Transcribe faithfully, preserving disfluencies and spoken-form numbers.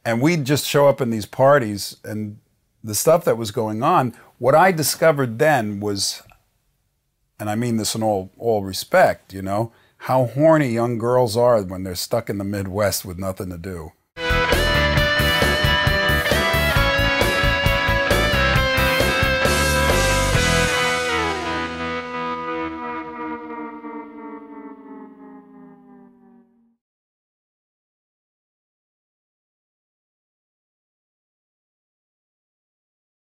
And we'd just show up in these parties, and the stuff that was going on, what I discovered then was, and I mean this in all, all respect, you know, how horny young girls are when they're stuck in the Midwest with nothing to do.